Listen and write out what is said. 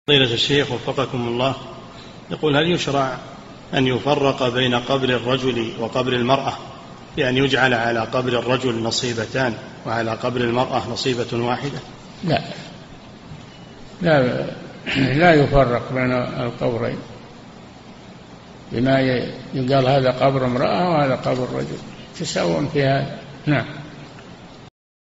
فضيلة الشيخ وفقكم الله، يقول: هل يشرع أن يفرق بين قبر الرجل وقبر المرأة، بأن يجعل على قبر الرجل نصيبتان وعلى قبر المرأة نصيبة واحدة؟ لا يفرق بين القبرين، بما يقال هذا قبر امرأة وهذا قبر رجل، تساوون في هذا. نعم.